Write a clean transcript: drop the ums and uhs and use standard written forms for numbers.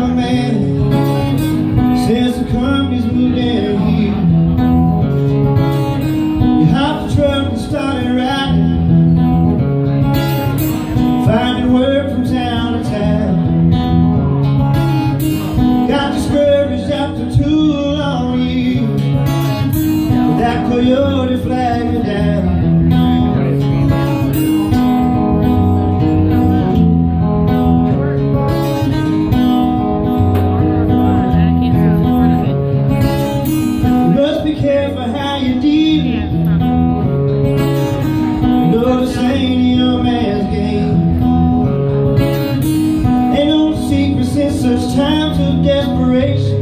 have a man since the company's moved in here. You hopped the truck and started riding, finding work from town to town. Got discouraged after 2 long years, with that coyote flagging down. Be careful how you deal. You know this ain't a young man's game. Ain't no secrets in such times of desperation.